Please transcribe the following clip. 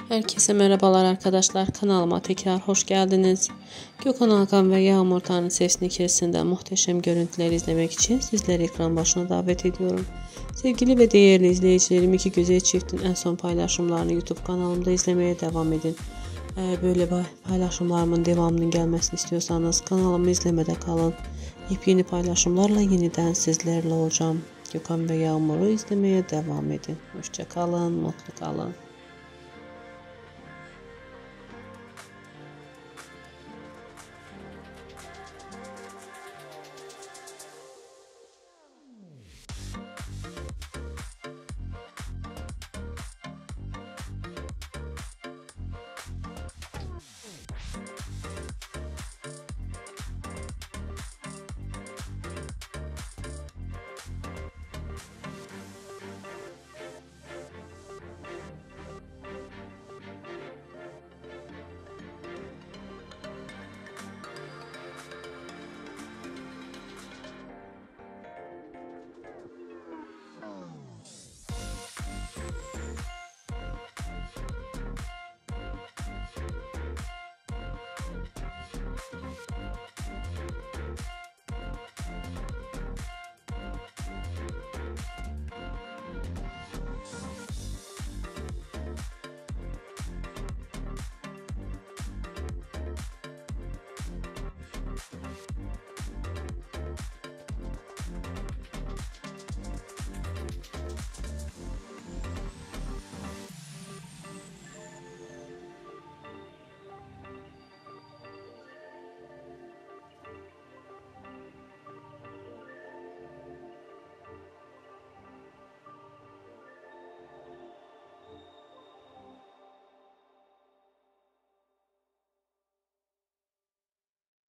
Herkese merhabalar arkadaşlar. Kanalıma tekrar hoş geldiniz. Gökhan Alkan ve Yağmur Tanrı Sesini Kessin'den muhteşem görüntüleri izlemek için sizleri ekran başına davet ediyorum. Sevgili ve değerli izleyicilerim, iki güzel çiftin en son paylaşımlarını YouTube kanalımda izlemeye devam edin. Eğer böyle paylaşımlarımın devamının gelmesini istiyorsanız kanalımı izlemede kalın. Yepyeni paylaşımlarla yeniden sizlerle olacağım. Gökhan ve Yağmur'u izlemeye devam edin. Hoşça kalın, mutlu kalın.